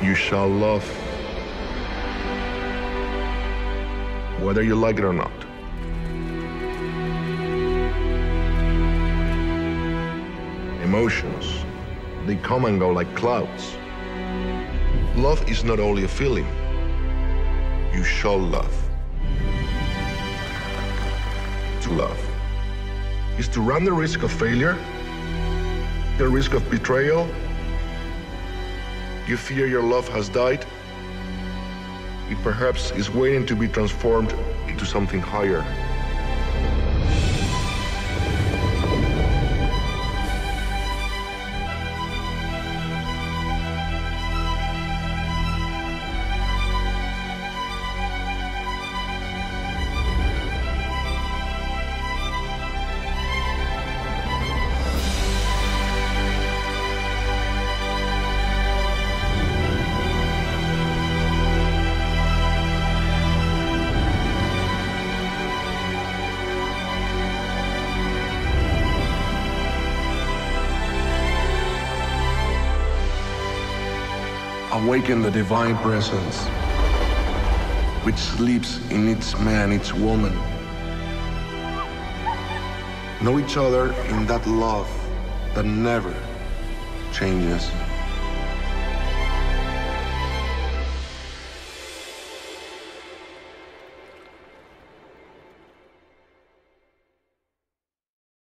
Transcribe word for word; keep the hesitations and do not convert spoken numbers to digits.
You shall love, whether you like it or not. Emotions, they come and go like clouds. Love is not only a feeling. You shall love. To love is to run the risk of failure, the risk of betrayal. You fear your love has died. It perhaps is waiting to be transformed into something higher. Awaken the divine presence which sleeps in each man, each woman. Know each other in that love that never changes.